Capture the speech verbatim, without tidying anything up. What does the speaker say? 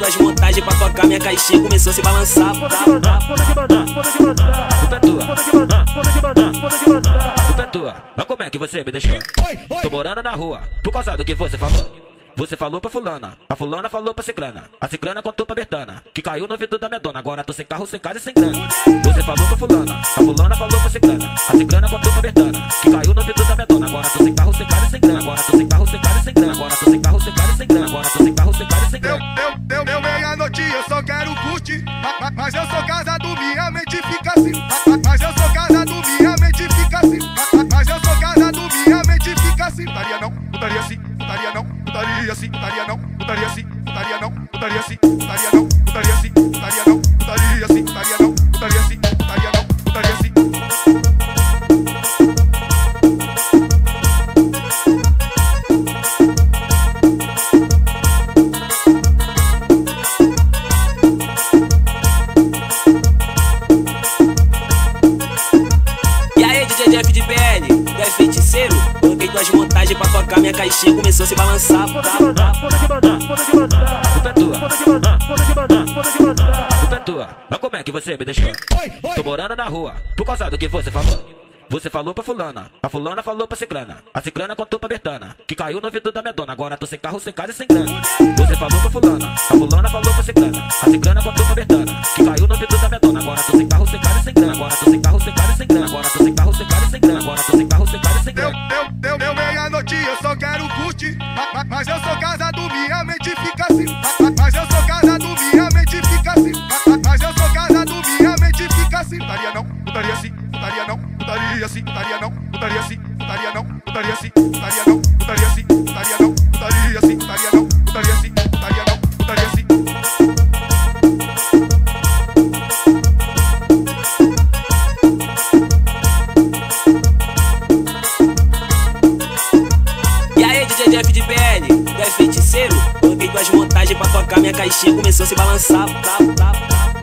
duas montagens pra tocar minha caixinha, começou a se balançar. Puta que mandar, puta que mandar, puta que mandar. Culpa é tua, Puta que mandar, puta que mandar, puta que mandar. culpa é tua. Mas como é que você me deixou? Tô morando na rua, por causa do que você falou. Você falou pra fulana, a fulana falou pra ciclana, a ciclana contou pra Bertana, que caiu no ouvido da minha dona, agora tô sem carro, sem casa e sem grana. Você falou pra fulana, a fulana falou pra ciclana, a ciclana contou pra Bertana, que caiu no ouvido da minha dona, agora tô sem carro, sem casa e sem grana, agora tô sem carro, sem casa e sem grana, agora tô sem carro, sem casa e sem grana, agora tô sem carro, sem casa e sem grana. Deu, deu, deu meia-noite, eu só quero curtir, ma- ma- mas eu sou casado, minha mente fica assim. Ma- ma- Mas eu sou casado, minha mente fica assim. Ma- ma- Mas eu sou casado, minha mente fica assim. Putaria não, putaria sim, putaria não, putaria sim, putaria não, putaria sim, putaria não, putaria sim, putaria não, putaria sim, putaria não, putaria sim, putaria não, putaria sim, putaria não, putaria sim. E aí, D J Jeff de B L, tu é feiticeiro? Coloquei duas montagens pra tocar minha caixinha, começou a se balançar. Puta que mandar, puta que mandar, puta que mandar. Culpa é tua, Puta que mandar, puta que mandar, puta que mandar. culpa é tua. Mas como é que você me deixou? Tô morando na rua, por causa do que você falou. Você falou pra fulana, a fulana falou pra ciclana, a ciclana contou pra Bertana, que caiu no ouvido da minha dona, agora tô sem carro, sem casa e sem grana. Você falou pra fulana, a fulana falou pra ciclana, a ciclana contou pra Bertana, que caiu no ouvido da minha dona, agora tô sem carro, sem casa e sem grana, agora tô sem carro, sem casa e sem grana, agora tô sem carro, sem casa e sem grana, agora tô sem carro, sem casa e sem Deu, grana. deu, deu, deu meia-noite, eu só quero curtir, ma- ma- mas eu sou casado, minha mente fica assim. Ma- ma- Mas eu sou casado, minha mente fica assim. Ma- ma- Mas eu sou casado, minha mente fica assim. Putaria não, putaria sim, putaria não, putaria sim, putaria não, putaria sim, putaria não, putaria sim, putaria não, putaria sim, putaria não, putaria sim, putaria não, putaria sim, putaria não, putaria sim. E aí, D J Jeff de B L, tu é feiticeiro? Coloquei duas montagens pra tocar minha caixinha, começou a se balançar. Tá, tá, tá.